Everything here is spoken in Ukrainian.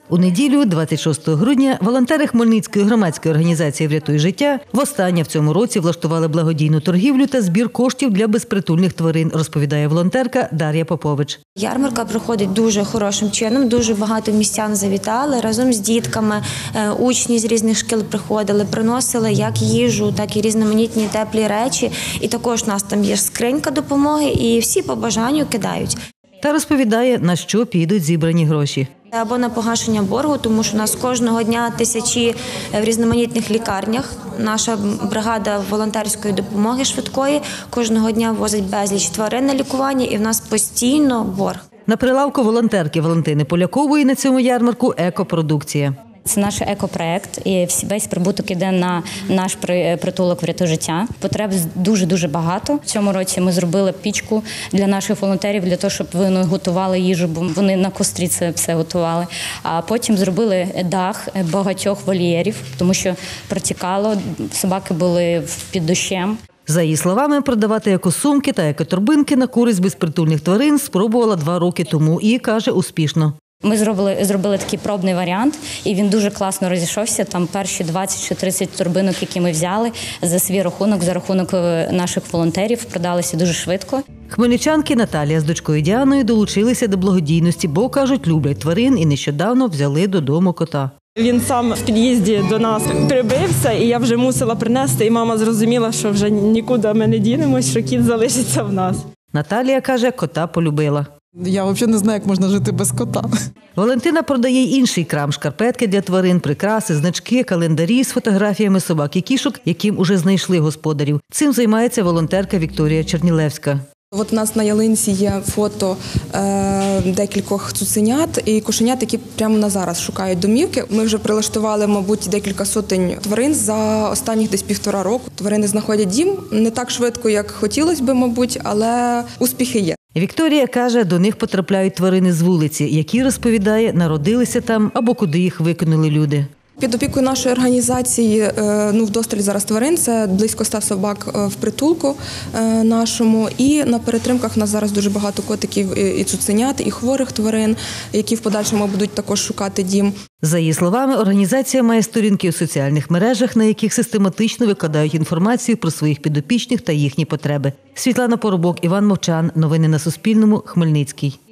У неділю, 26 грудня, волонтери Хмельницької громадської організації «Врятуй життя» востаннє в цьому році влаштували благодійну торгівлю та збір коштів для безпритульних тварин, розповідає волонтерка Дар'я Попович. Ярмарка проходить дуже хорошим чином, дуже багато містян завітали разом з дітками, учні з різних шкіл приходили, приносили як їжу, так і різноманітні теплі речі. І також у нас там є скринька допомоги і всі по бажанню кидають. Та розповідає, на що підуть зібрані гроші. Або на погашення боргу, тому що у нас кожного дня тисячі в різноманітних лікарнях. Наша бригада волонтерської допомоги швидкої кожного дня возить безліч тварин на лікування і в нас постійно борг. На прилавку волонтерки Валентини Полякової на цьому ярмарку екопродукція. Це наш екопроект, і весь прибуток іде на наш притулок «Врятуй життя». Потреб дуже-дуже багато. В цьому році ми зробили пічку для наших волонтерів, для того, щоб вони готували їжу, бо вони на кострі це все готували. А потім зробили дах багатьох вольєрів, тому що протікало, собаки були під дощем. За її словами, продавати екосумки та екоторбинки на користь безпритульних тварин спробувала 2 роки тому і, каже, успішно. Ми зробили такий пробний варіант, і він дуже класно розійшовся. Там перші 20 чи 30 торбинок, які ми взяли за свій рахунок, за рахунок наших волонтерів, продалися дуже швидко. Хмельничанки Наталія з дочкою Діаною долучилися до благодійності, бо, кажуть, люблять тварин і нещодавно взяли додому кота. Він сам в під'їзді до нас прибився, і я вже мусила принести, і мама зрозуміла, що вже нікуди ми не дінемось, що кіт залишиться в нас. Наталія, каже, кота полюбила. Я взагалі не знаю, як можна жити без кота. Валентина продає й інший крам – шкарпетки для тварин, прикраси, значки, календарі з фотографіями собак і кішок, яким уже знайшли господарів. Цим займається волонтерка Вікторія Чернілевська. От у нас на ялинці є фото декількох цуценят і кошенят, які прямо на зараз шукають домівки. Ми вже прилаштували, мабуть, декілька сотень тварин за останніх десь 1,5 року. Тварини знаходять дім не так швидко, як хотілося б, мабуть, але успіхи є. Вікторія каже, до них потрапляють тварини з вулиці, які, розповідає, народилися там або куди їх викинули люди. Під опікою нашої організації вдосталь зараз тварин, це близько 100 собак в притулку нашому. І на перетримках у нас зараз дуже багато котиків і цуценят, і хворих тварин, які в подальшому будуть також шукати дім. За її словами, організація має сторінки у соціальних мережах, на яких систематично викладають інформацію про своїх підопічних та їхні потреби. Світлана Поробок, Іван Мовчан. Новини на Суспільному. Хмельницький.